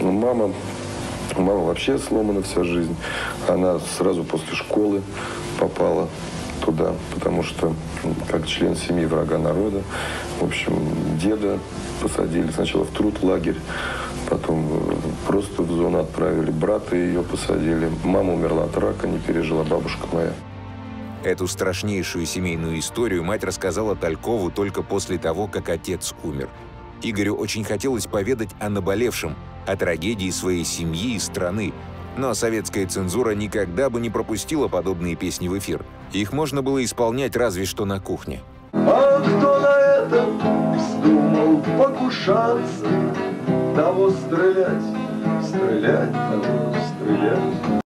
Мама вообще сломана вся жизнь. Она сразу после школы попала туда, потому что как член семьи врага народа. В общем, деда посадили сначала в труд-лагерь, потом просто в зону отправили. Брата ее посадили. Мама умерла от рака, не пережила, бабушка моя. Эту страшнейшую семейную историю мать рассказала Талькову только после того, как отец умер. Игорю очень хотелось поведать о наболевшем, о трагедии своей семьи и страны. Но советская цензура никогда бы не пропустила подобные песни в эфир. Их можно было исполнять разве что на кухне. А кто на это вздумал покушаться, того стрелять, того стрелять.